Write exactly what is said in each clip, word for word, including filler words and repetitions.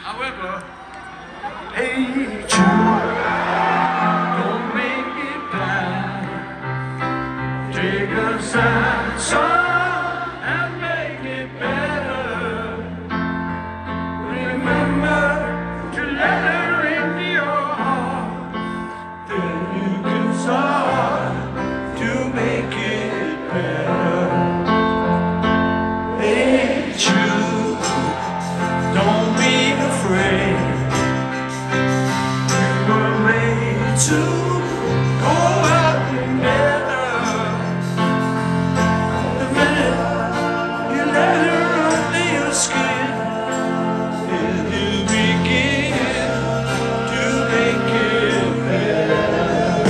However, hey Jude, don't make it bad. Take a sad song and make it better. Remember to let her into your heart. Then you can start to make it better. Hey Jude, don't be afraid. We were made to go out together. The minute you let her under your skin, then you begin to make it better.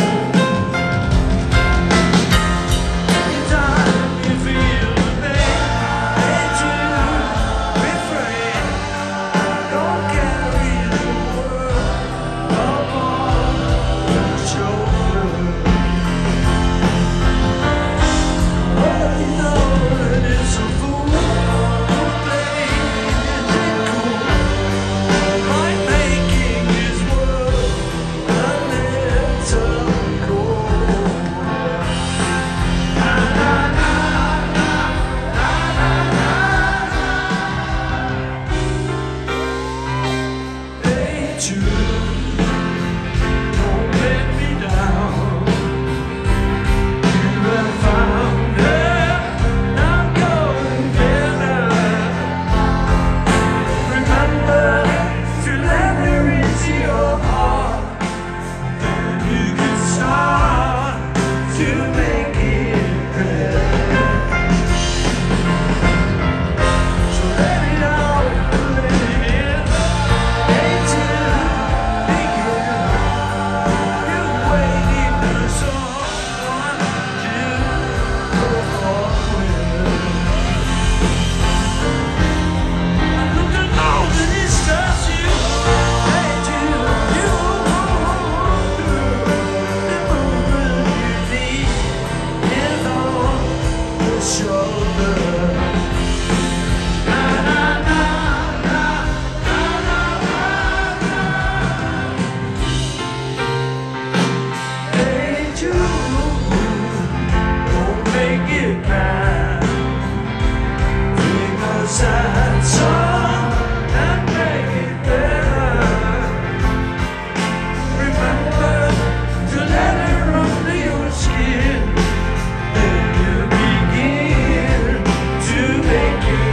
Anytime you feel the pain, ain't you afraid? Don't carry the world upon your shoulder. Oh, you know that it's a fool who plays it cool by making his world a little cold. Na na na na na na na. Hey Jude, don't let me down. You have found her, now go and get her. Remember to let her into your heart. Then you can start to make it better. So let it out, let it in. Ain't you begin? You waiting for someone to go on with. I look at all that it stops you. Ain't you? You move through the movement you need is on the shoulder. Na na na na na na na. Hey Jude, don't make it bad. Take a sad song and make it better. Remember to let her under your skin. Then you begin to make it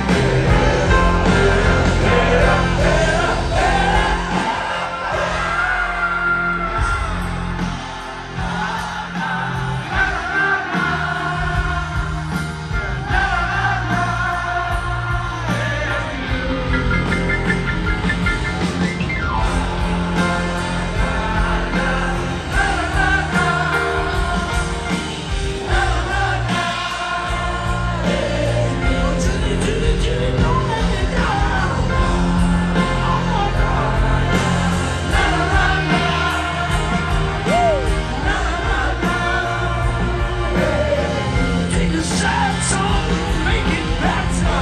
take a sad song, make it better.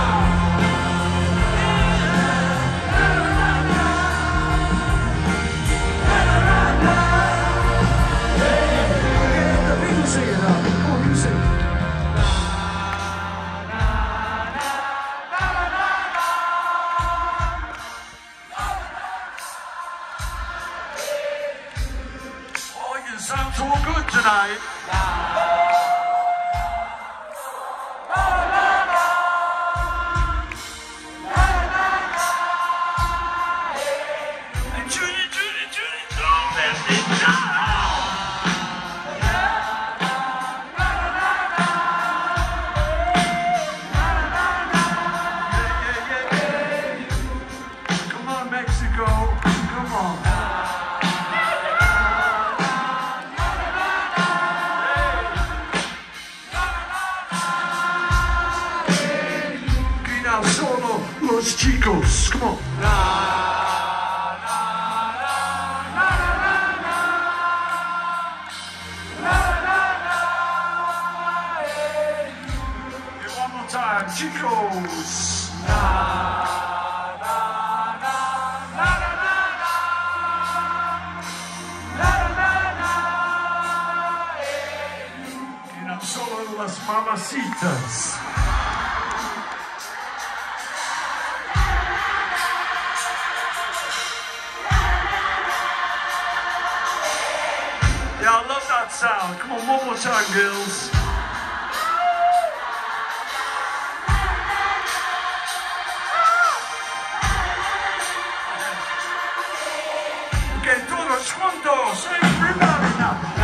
The people sing it out. Come on, you sing it. Oh, you sound so good tonight. And Judy, Judy, Judy, don't let me down. Yeah, yeah, yeah, yeah. Come on, Mexico. Come on. Grita solo los chicos. Come on. Okay, one more time, chicos. Na, na, na, mamacitas. Yeah, I love that sound. Come on, one more time, girls. Okay, todos juntos, everybody now.